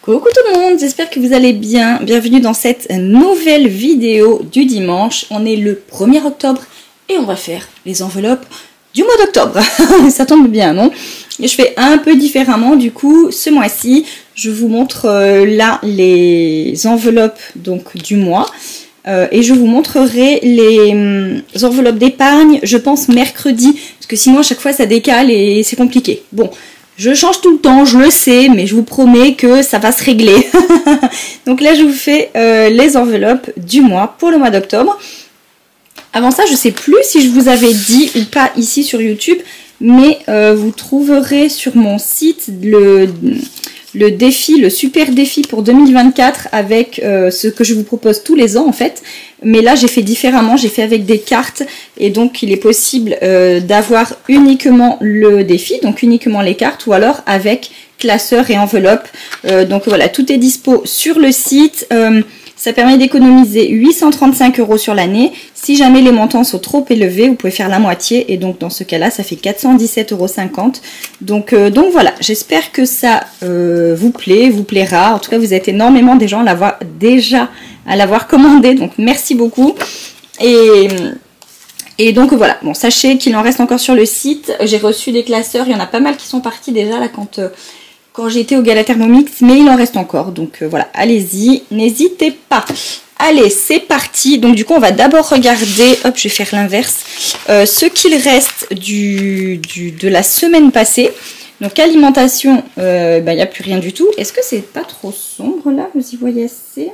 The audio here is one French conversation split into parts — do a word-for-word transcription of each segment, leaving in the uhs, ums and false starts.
Coucou tout le monde, j'espère que vous allez bien. Bienvenue dans cette nouvelle vidéo du dimanche. On est le premier octobre et on va faire les enveloppes du mois d'octobre. Ça tombe bien, non? Et je fais un peu différemment du coup ce mois-ci. Je vous montre euh, là les enveloppes donc du mois. Euh, et je vous montrerai les hum, enveloppes d'épargne, je pense mercredi. Parce que sinon à chaque fois ça décale et c'est compliqué. Bon. Je change tout le temps, je le sais, mais je vous promets que ça va se régler. Donc là, je vous fais euh, les enveloppes du mois pour le mois d'octobre. Avant ça, je ne sais plus si je vous avais dit ou pas ici sur YouTube, mais euh, vous trouverez sur mon site le, le défi, le super défi pour deux mille vingt-quatre avec euh, ce que je vous propose tous les ans en fait. Mais là, j'ai fait différemment, j'ai fait avec des cartes et donc il est possible euh, d'avoir uniquement le défi, donc uniquement les cartes ou alors avec classeur et enveloppe. Euh, donc voilà, tout est dispo sur le site. Euh, ça permet d'économiser huit cent trente-cinq euros sur l'année. Si jamais les montants sont trop élevés, vous pouvez faire la moitié et donc dans ce cas-là, ça fait quatre cent dix-sept euros cinquante. Donc, euh, donc voilà, j'espère que ça euh, vous plaît, vous plaira. En tout cas, vous êtes énormément des gens à l'avoir déjà à l'avoir commandé, donc merci beaucoup. Et, et donc voilà, bon, sachez qu'il en reste encore sur le site. J'ai reçu des classeurs, il y en a pas mal qui sont partis déjà là quand, euh, quand j'ai été au Gala Thermomix, mais il en reste encore, donc euh, voilà, allez-y, n'hésitez pas. Allez, c'est parti. Donc du coup, on va d'abord regarder, hop, je vais faire l'inverse, euh, ce qu'il reste du, du, de la semaine passée. Donc alimentation, euh, ben, il n'y a plus rien du tout. Est-ce que c'est pas trop sombre là? Vous y voyez assez?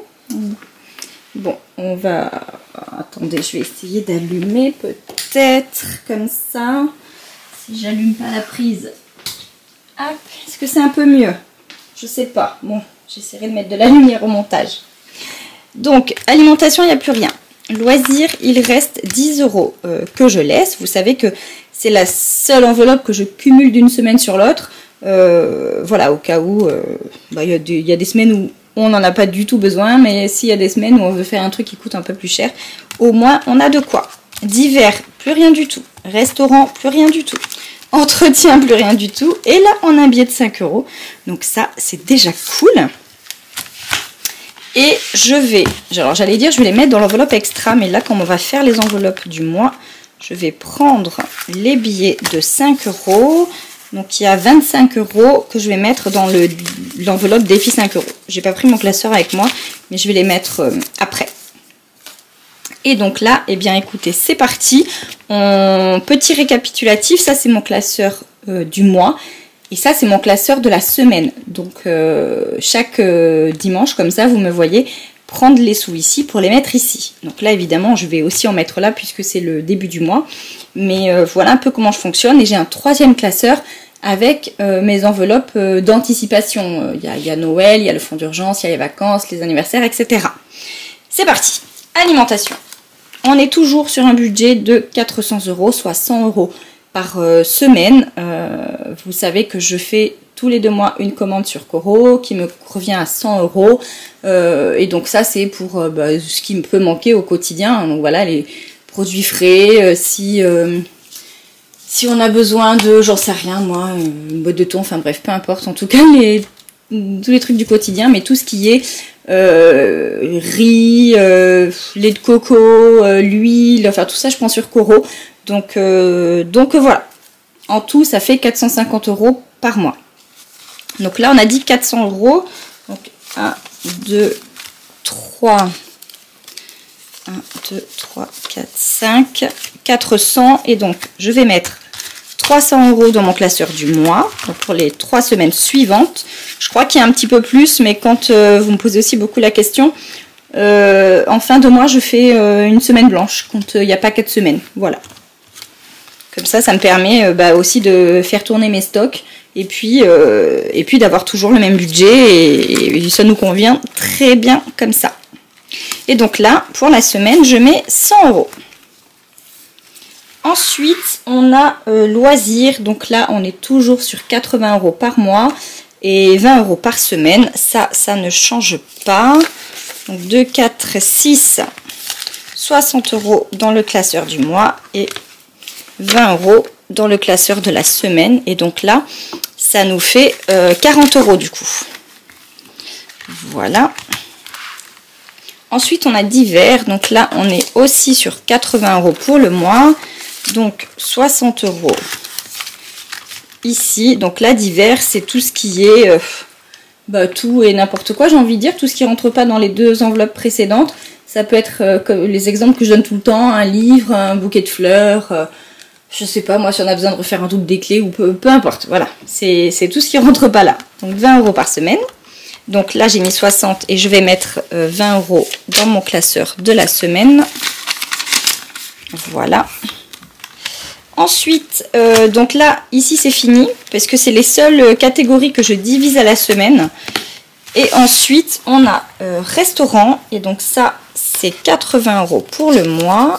Bon, on va... Attendez, je vais essayer d'allumer peut-être comme ça. Si j'allume pas la prise. Hop, est-ce que c'est un peu mieux? Je sais pas. Bon, j'essaierai de mettre de la lumière au montage. Donc, alimentation, il n'y a plus rien. Loisirs, il reste dix euros euh, que je laisse. Vous savez que c'est la seule enveloppe que je cumule d'une semaine sur l'autre. Euh, voilà, au cas où euh, bah, y a des, y a des semaines où on n'en a pas du tout besoin, mais s'il y a des semaines où on veut faire un truc qui coûte un peu plus cher, au moins on a de quoi. Divers, plus rien du tout. Restaurant, plus rien du tout. Entretien, plus rien du tout. Et là, on a un billet de cinq euros. Donc ça, c'est déjà cool. Et je vais, alors j'allais dire, je vais les mettre dans l'enveloppe extra, mais là, comme on va faire les enveloppes du mois, je vais prendre les billets de cinq euros. Donc il y a vingt-cinq euros que je vais mettre dans l'enveloppe défi cinq euros. J'ai pas pris mon classeur avec moi, mais je vais les mettre euh, après. Et donc là, eh bien écoutez, c'est parti. On... Petit récapitulatif, ça c'est mon classeur euh, du mois. Et ça c'est mon classeur de la semaine. Donc euh, chaque euh, dimanche, comme ça, vous me voyez prendre les sous ici pour les mettre ici. Donc là évidemment je vais aussi en mettre là puisque c'est le début du mois. Mais euh, voilà un peu comment je fonctionne. Et j'ai un troisième classeur avec euh, mes enveloppes euh, d'anticipation. Il y a, il y a Noël, il y a le fonds d'urgence, il y a les vacances, les anniversaires, et cetera. C'est parti. Alimentation. On est toujours sur un budget de quatre cents euros, soit cent euros par euh, semaine. Euh, vous savez que je fais tous les deux mois une commande sur Coro qui me revient à cent euros. Euh, et donc ça c'est pour euh, bah, ce qui me peut manquer au quotidien. Donc voilà, les produits frais, euh, si, euh, si on a besoin de, j'en sais rien moi, une boîte de thon, enfin bref, peu importe. En tout cas, les, tous les trucs du quotidien, mais tout ce qui est euh, riz, euh, lait de coco, euh, l'huile, enfin tout ça je prends sur Coro. Donc, euh, donc voilà, en tout ça fait quatre cent cinquante euros par mois. Donc là on a dit quatre cents euros, donc un, deux, trois, un, deux, trois, quatre, cinq, quatre cents, et donc je vais mettre trois cents euros dans mon classeur du mois, donc pour les trois semaines suivantes. Je crois qu'il y a un petit peu plus, mais quand euh, vous me posez aussi beaucoup la question, euh, en fin de mois je fais euh, une semaine blanche, quand il n'y a pas quatre semaines, voilà. Comme ça, ça me permet euh, bah, aussi de faire tourner mes stocks et puis, euh, et puis d'avoir toujours le même budget et, et ça nous convient très bien comme ça. Et donc là, pour la semaine, je mets cent euros. Ensuite, on a euh, loisirs. Donc là, on est toujours sur quatre-vingts euros par mois et vingt euros par semaine. Ça, ça ne change pas. Donc deux, quatre, six, soixante euros dans le classeur du mois et vingt euros dans le classeur de la semaine. Et donc là, ça nous fait euh, quarante euros du coup. Voilà. Ensuite, on a divers. Donc là, on est aussi sur quatre-vingts euros pour le mois. Donc, soixante euros ici. Donc là, divers, c'est tout ce qui est... Euh, bah, tout et n'importe quoi, j'ai envie de dire. Tout ce qui ne rentre pas dans les deux enveloppes précédentes. Ça peut être euh, comme les exemples que je donne tout le temps. Un livre, un bouquet de fleurs... Euh, je sais pas, moi, si on a besoin de refaire un double des clés ou peu, peu importe. Voilà, c'est tout ce qui ne rentre pas là. Donc, vingt euros par semaine. Donc là, j'ai mis soixante et je vais mettre euh, vingt euros dans mon classeur de la semaine. Voilà. Ensuite, euh, donc là, ici, c'est fini parce que c'est les seules catégories que je divise à la semaine. Et ensuite, on a euh, restaurant. Et donc ça, c'est quatre-vingts euros pour le mois.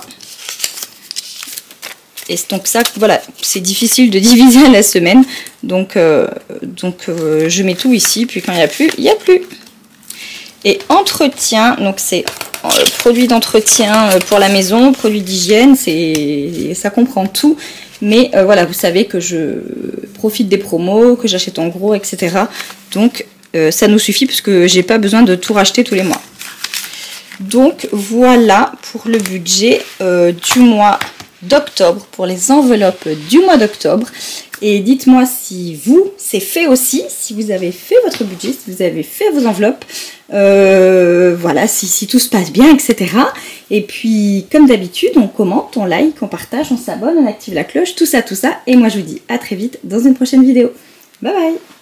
Et donc ça, voilà, c'est difficile de diviser à la semaine. Donc, euh, donc euh, je mets tout ici. Puis quand il n'y a plus, il n'y a plus. Et entretien, donc c'est euh, produit d'entretien pour la maison, produit d'hygiène, ça comprend tout. Mais euh, voilà, vous savez que je profite des promos, que j'achète en gros, et cetera. Donc euh, ça nous suffit puisque j'ai pas besoin de tout racheter tous les mois. Donc voilà pour le budget euh, du mois d'octobre, pour les enveloppes du mois d'octobre. Et dites-moi si vous, c'est fait aussi, si vous avez fait votre budget, si vous avez fait vos enveloppes, euh, voilà, si, si tout se passe bien, et cetera. Et puis, comme d'habitude, on commente, on like, on partage, on s'abonne, on active la cloche, tout ça, tout ça. Et moi, je vous dis à très vite dans une prochaine vidéo. Bye bye!